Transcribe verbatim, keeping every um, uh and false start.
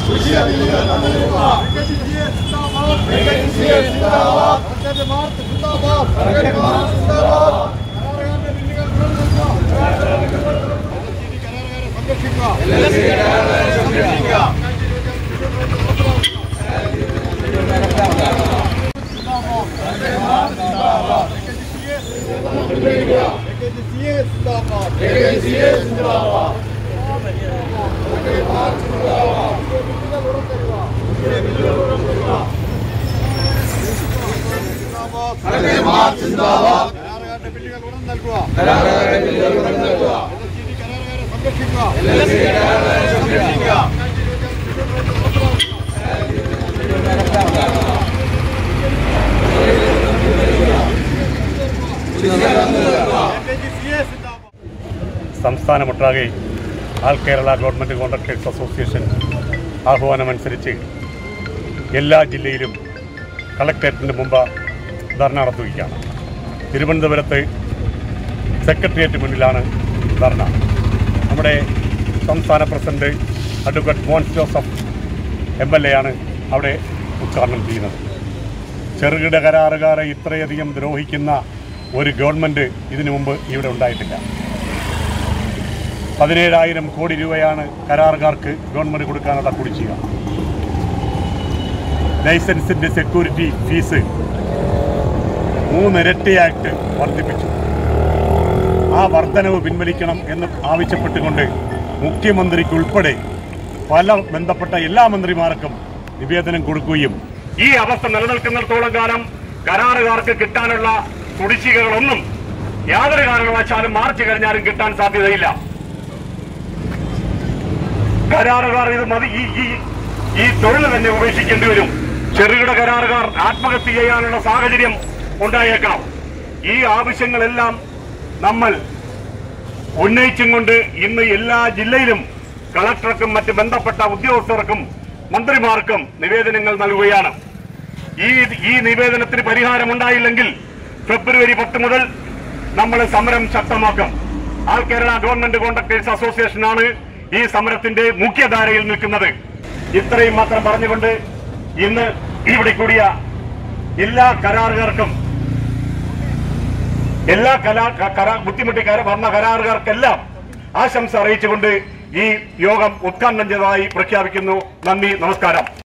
സംസ്ഥാനമൊട്ടാകെ all Kerala government contractors association ആഹ്വാനമനുസരിച്ച് എല്ലാ ജില്ലയിലും കളക്ടറേറ്റിന് മുമ്പ് ധർണ നടത്തുകയാണ്. തിരുവനന്തപുരത്ത് സെക്രട്ടേറിയറ്റ് മുന്നിലാണ് ധർണ. നമ്മുടെ സംസ്ഥാന president advocate Mons Joseph M L A ആണ് അവിടെ ഉദ്ഘാടനം ചെയ്യുന്നത്. ചെറുകിട കരാറുകാരെ ഇത്രയധികം ദ്രോഹിക്കുന്ന ഒരു ഗവൺമെൻറ് ഇതിനു മുമ്പ് ഇവിടെ ഉണ്ടായിട്ടില്ല. പതിനേഴായിരം കോടി രൂപയാണ് കരാറുകാർക്ക് ഗവൺമെൻറ് കൊടുക്കാനുള്ള കുടിശ്ശിക. ലൈസൻസിൻ്റെ സെക്യൂരിറ്റി ഫീസ് മൂന്നിരട്ടിയായിട്ട് വർദ്ധിപ്പിച്ചു. ആ വർധനവ് പിൻവലിക്കണം എന്ന് ആവശ്യപ്പെട്ടുകൊണ്ട് മുഖ്യമന്ത്രിക്കുൾപ്പെടെ പല ബന്ധപ്പെട്ട എല്ലാ മന്ത്രിമാർക്കും നിവേദനം കൊടുക്കുകയും ഈ അവസ്ഥ നിലനിൽക്കുന്നിടത്തോളം കാലം കരാറുകാർക്ക് കിട്ടാനുള്ള കുടിശ്ശികകളൊന്നും യാതൊരു കാരണവശാലും മാർച്ച് കഴിഞ്ഞാലും കിട്ടാൻ സാധ്യതയില്ല. കരാറുകാർ ഇത് മതി, ഈ ഈ തൊഴിൽ തന്നെ ഉപേക്ഷിക്കേണ്ടി വരും. ചെറുകിട കരാറുകാർ ആത്മഹത്യ ചെയ്യാനുള്ള സാഹചര്യം ഉണ്ടായേക്കാം. ഈ ആവശ്യങ്ങളെല്ലാം നമ്മൾ ഉന്നയിച്ചും കൊണ്ട് ഇന്ന് എല്ലാ ജില്ലയിലും കളക്ടർക്കും മറ്റ് ബന്ധപ്പെട്ട ഉദ്യോഗസ്ഥർക്കും മന്ത്രിമാർക്കും നിവേദനങ്ങൾ നൽകുകയാണ്. ഈ ഈ നിവേദനത്തിന് പരിഹാരമുണ്ടായില്ലെങ്കിൽ ഫെബ്രുവരി പത്ത് മുതൽ നമ്മൾ സമരം ശക്തമാക്കും. ആൾ കേരള ഗവൺമെന്റ് കോൺട്രാക്ടേഴ്സ് അസോസിയേഷനാണ് ഈ സമരത്തിന്റെ മുഖ്യധാരയിൽ നിൽക്കുന്നത്. ഇത്രയും മാത്രം പറഞ്ഞുകൊണ്ട് ഇന്ന് ഇവിടെ കൂടിയ എല്ലാ കരാറുകാർക്കും എല്ലാ കരാ ബുദ്ധിമുട്ടി വന്ന കരാറുകാർക്കെല്ലാം ആശംസ അറിയിച്ചുകൊണ്ട് ഈ യോഗം ഉദ്ഘാടനം ചെയ്തതായി പ്രഖ്യാപിക്കുന്നു. നന്ദി, നമസ്കാരം.